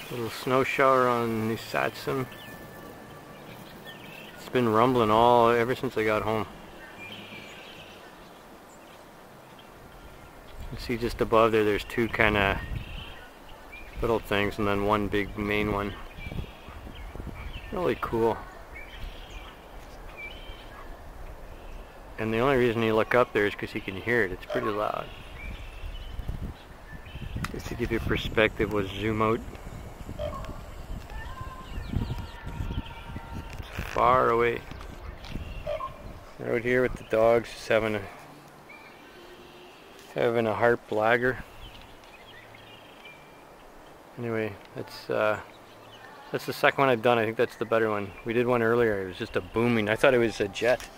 Little snow shower on New Satsum. It's been rumbling ever since I got home. You see just above there, there's two kind of little things and then one big main one. Really cool. And the only reason you look up there is because you can hear it. It's pretty loud. Just to give you perspective, we'll zoom out. It's far away. They're out here with the dogs, just having a harp lager. Anyway, that's the second one I've done. I think that's the better one. We did one earlier. It was just a booming. I thought it was a jet.